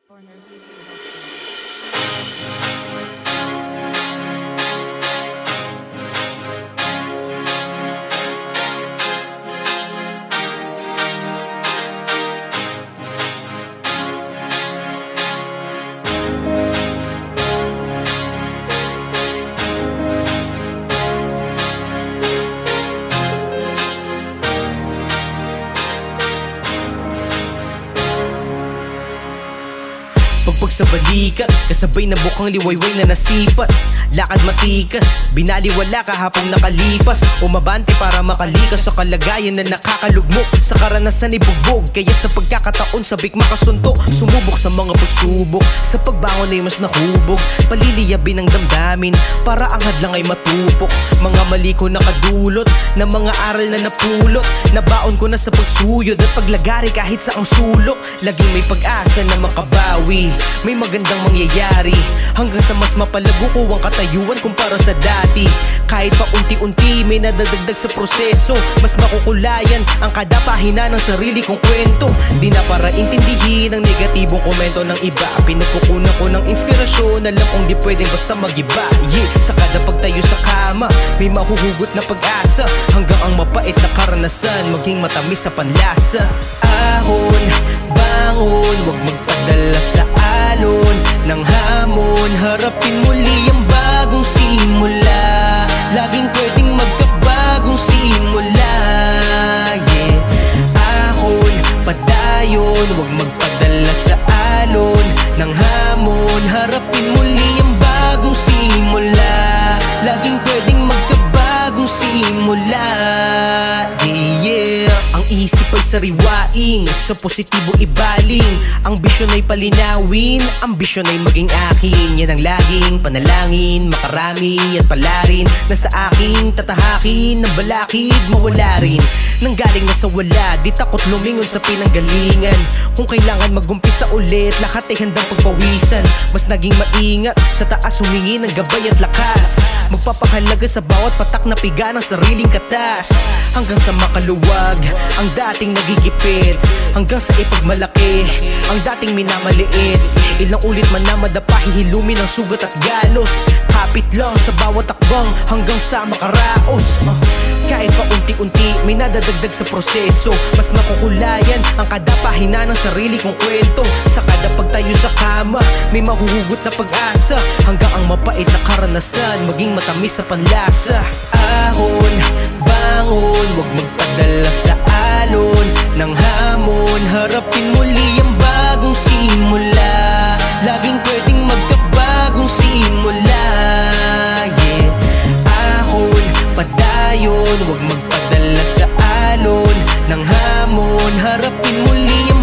Pagpag sa balikat, kasabay na bukang liwayway na nasipat. Lakad matikas, binaliwala kahapong nakalipas. Umabante para makalikas sa kalagayan na nakakalugmok. Sa karanasan ibugbog, kaya sa pagkakataon sabik makasuntok. Sumubok sa mga pagsubok, sa pagbangon ay mas nahubog. Paliliyabin ang damdamin, para ang hadlang ay matupok. Mga mali ko nakadulot, na mga aral na napulot. Nabaon ko na sa pagsuyod at paglagari kahit sa ang sulok. Laging may pag-asa na makabawi, may magandang mangyayari, hanggang sa mas mapalago ko ang katayuan kumpara sa dati. Kahit pa unti-unti may nadadagdag sa proseso, mas makukulayan ang kada pahina ng sarili kong kwento. Di na para intindihin ang negatibong komento ng iba, pinagkukunan ko ng inspirasyon. Alam kong di pwedeng basta mag-iba, sa kada pagtayo sa kama may mahuhugot na pag-asa, hanggang ang mapait na karanasan maging matamis sa panlasa. Ahon, bangon, wag magpadala sa alon ng hamon. Harapin muli ang bagong simula, laging pwedeng magkabagong simula. Ahon, padayon, wag magpadala sa alon ng hamon. Harapin muli ang bagong simula, laging pwedeng magkabagong simula. Ang isip ay sariwaing, sa positibo ibaling. Ang bisyon ay palinawin, ambisyon ay maging akin. Yan ang laging panalangin, makarami at palarin, na sa aking tatahakin ng balakid mawala rin. Nanggaling na sa wala, di takot lumingon sa pinanggalingan. Kung kailangan mag-umpisa ulit, lahat ay handang pagpawisan. Mas naging maingat, sa taas humingi ng gabay at lakas. Magpapakalaga sa bawat patak na piga ng sariling katas, hanggang sa makaluwag ang dating nagigipit, hanggang sa ipagmalaki ang dating minamaliit. Ilang ulit man na madapa, hihilumin ang sugat at galos. Kapit lang sa bawat takbang hanggang sa makaraos. Kahit pa unti-unti may nadadagdag sa proseso, mas makukulayan ang kada pahina ng sarili kong kwento. Sa kada pagtayo sa kama may mahuhugot na pag-asa, hanggang ang mapait na karanasan maging matamis sa panlasa. Ahon, bangon, wag magpadala sa alon ng hamon. Harapin muli ang bagong simula, laging pwedeng magkabagong simula. Ahon, padayon, wag magpadala sa alon ng hamon. Harapin muli ang